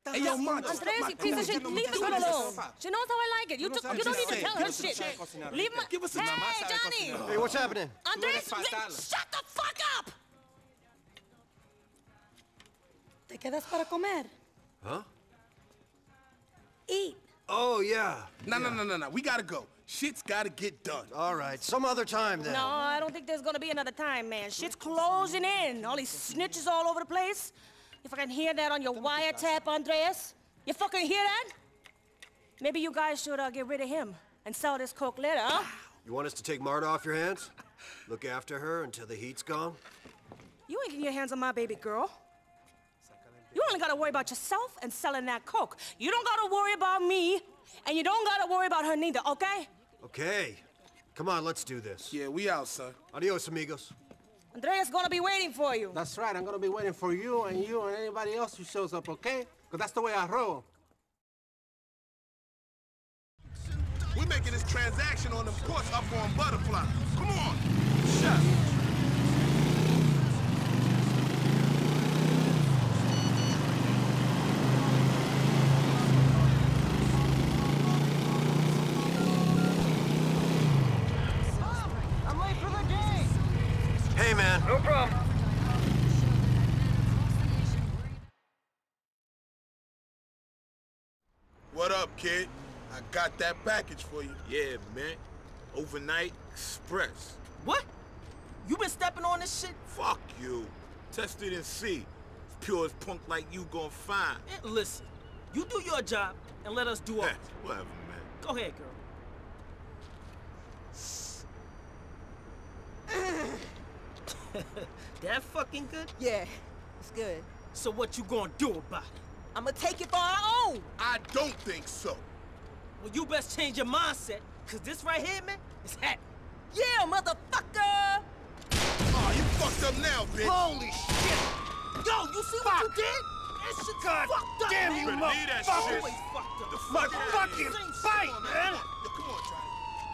Hey, yo, man, Andres, you piece of shit, leave the girl alone. She knows how I like it. You don't need to tell her shit. Leave my... Hey, Johnny! Hey, what's happening? Andres, shut the fuck up! ¿Te quedas para comer? Huh? Eat. Oh, yeah. No. We gotta go. Shit's gotta get done. All right, some other time then. No, I don't think there's gonna be another time, man. Shit's closing in. All these snitches all over the place. You fucking hear that on your wiretap, Andreas? You fucking hear that? Maybe you guys should get rid of him and sell this coke later, huh? You want us to take Marta off your hands? Look after her until the heat's gone? You ain't getting your hands on my baby girl. You only gotta worry about yourself and selling that coke. You don't gotta worry about me, and you don't gotta worry about her neither, okay? Okay. Come on, let's do this. Yeah, we out, son. Adios, amigos. Andrea's gonna be waiting for you. That's right, I'm gonna be waiting for you and anybody else who shows up, okay? Because that's the way I roll. We're making this transaction on them ports up on Butterfly. Come on. Shut. Hey, man. No problem. What up, kid? I got that package for you. Yeah, man. Overnight express. What? You been stepping on this shit? Fuck you. Test it and see. Pure as punk like you gon' find. Man, listen, you do your job and let us do ours. Whatever, man. Go ahead, girl. That fucking good? Yeah, it's good. So what you gonna do about it? I'ma take it for our own. I don't think so. Well, you best change your mindset, cause this right here, man, is happening. Yeah, motherfucker! Oh, you fucked up now, bitch. Holy shit! Yo, you see what you did? That shit's God fucked up, damn man. you, Leave that motherfucker! shit. Always fucked up. My fucking fight, man! Yo, come on, Johnny.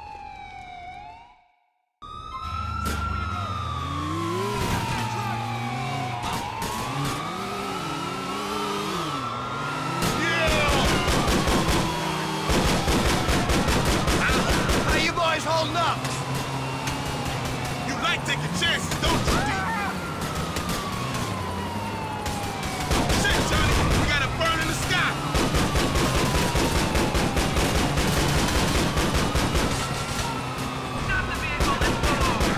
How you boys holding up? You like taking chances, don't you, D? Shit, Johnny, we got a burn in the sky. Stop the vehicle, let's go over.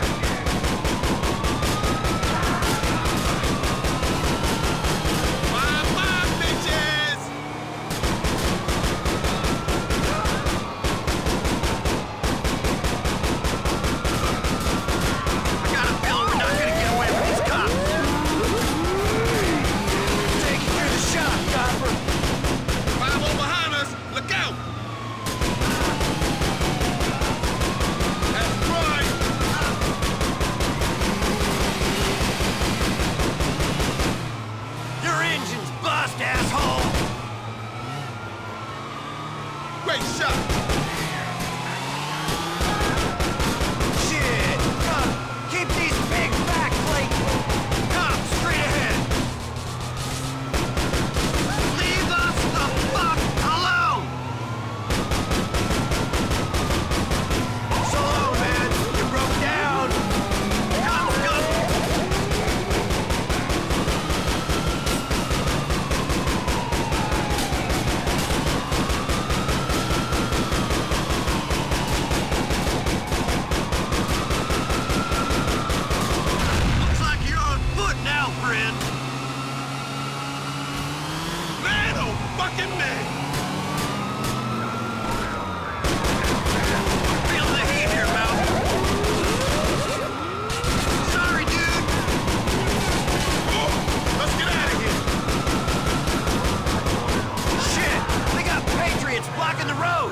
Bye, bitches. I got a feeling we're not gonna get away from these cops. Take you through the shop, Copper. 5-0 behind us. Look out. That's right. Your engine's bust, asshole! Great shot. Shit! Come, keep these pigs back, Clayton! Come, straight ahead! Leave us the fuck alone! So long, man. You broke down. Come, scum! Looks like you're on foot now, friend. Man, oh, fucking man. Feel the heat here, Mount. Sorry, dude. Oh, let's get out of here. Shit! They got Patriots blocking the road!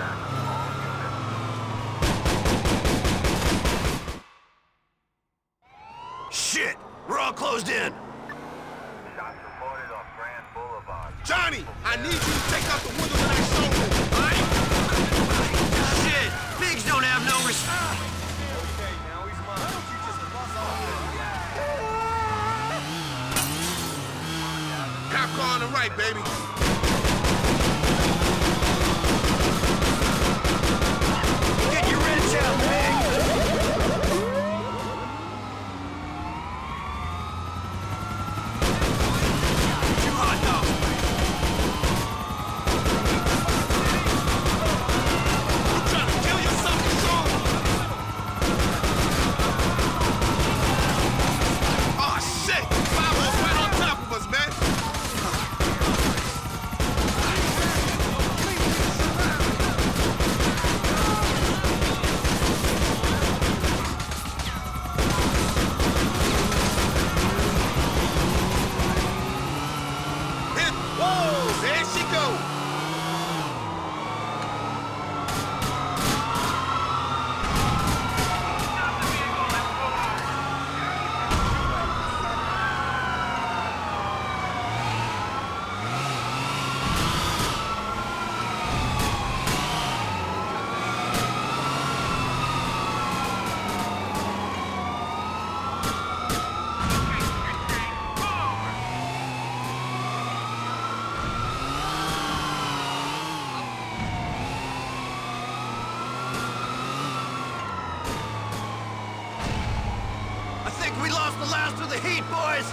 Shit! We're all closed in! Shots reported off Grand Boulevard. Johnny, I need you to take out the windows of that showroom, all right? Shit! Pigs don't have no respect! Okay, now he's mine. Why don't you just bust off Cop car on the right, baby. to the heat, boys!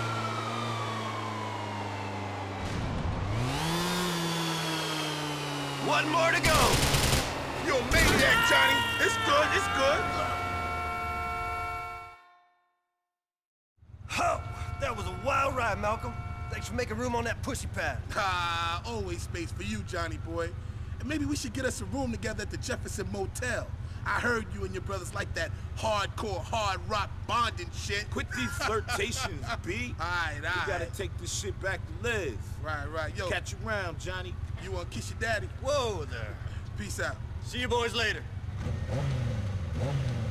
One more to go! You a maniac, Johnny. It's good, it's good. Oh, that was a wild ride, Malcolm. Thanks for making room on that pussy pad. Ah, always space for you, Johnny boy. And maybe we should get us a room together at the Jefferson Motel. I heard you and your brothers like that hardcore, hard rock bonding shit. Quit these flirtations, B. All right. We gotta take this shit back to Liz. Right. Yo, Catch you around, Johnny. you want to kiss your daddy? Whoa there. Peace out. See you boys later.